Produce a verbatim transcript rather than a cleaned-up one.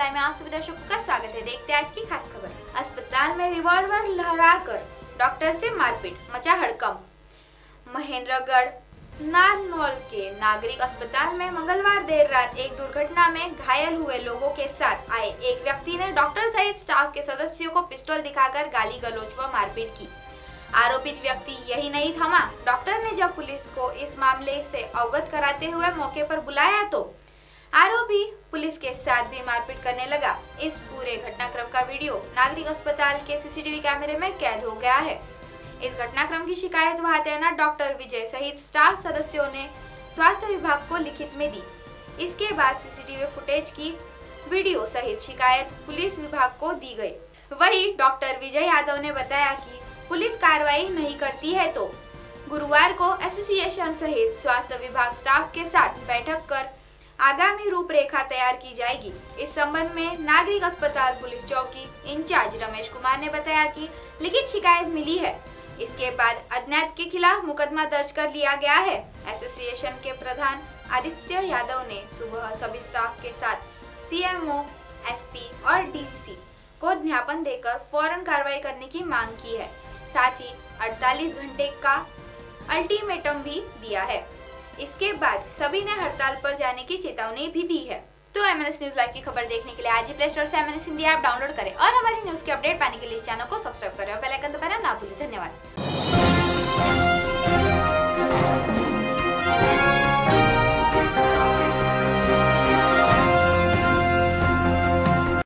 Live में आप सभी दर्शकों का स्वागत है। देखते हैं आज की खास खबर। अस्पताल में रिवॉल्वर लहराकर डॉक्टर से मारपीट, मचा हड़कंप। महेंद्रगढ़ नारनौल के नागरिक अस्पताल में मंगलवार देर रात एक दुर्घटना में घायल हुए लोगों के साथ आए एक व्यक्ति ने डॉक्टर सहित स्टाफ के सदस्यों को पिस्तौल दिखाकर गाली गलौज व मारपीट की। आरोपित व्यक्ति यही नहीं थमा। डॉक्टर ने जब पुलिस को इस मामले से अवगत कराते हुए मौके पर बुलाया तो आरोपी पुलिस के साथ भी मारपीट करने लगा। इस पूरे घटनाक्रम का वीडियो नागरिक अस्पताल के सीसीटीवी कैमरे में कैद हो गया है। इस घटनाक्रम की शिकायत वहां तैनात डॉक्टर विजय सहित स्टाफ सदस्यों ने स्वास्थ्य विभाग को लिखित में दी। इसके बाद सीसीटीवी फुटेज की वीडियो सहित शिकायत पुलिस विभाग को दी गई। वहीं डॉक्टर विजय यादव ने बताया कि पुलिस कार्रवाई नहीं करती है तो गुरुवार को एसोसिएशन सहित स्वास्थ्य विभाग स्टाफ के साथ बैठक कर आगामी रूपरेखा तैयार की जाएगी। इस संबंध में नागरिक अस्पताल पुलिस चौकी इंचार्ज रमेश कुमार ने बताया कि लिखित शिकायत मिली है। इसके बाद अज्ञात के खिलाफ मुकदमा दर्ज कर लिया गया है। एसोसिएशन के प्रधान आदित्य यादव ने सुबह सभी स्टाफ के साथ सीएमओ, एसपी और डीसी को ज्ञापन देकर फौरन कार्रवाई करने की मांग की है। साथ ही अड़तालीस घंटे का अल्टीमेटम भी दिया है। इसके बाद सभी ने हड़ताल पर जाने की चेतावनी भी दी है। तो एमएनएस न्यूज लाइव की खबर देखने के लिए आज ही प्ले स्टोर से एमएनएस हिंदी ऐप डाउनलोड करें और हमारी न्यूज के अपडेट पाने के लिए इस चैनल को सब्सक्राइब करें और बेल आइकन दबाना ना भूलें। धन्यवाद।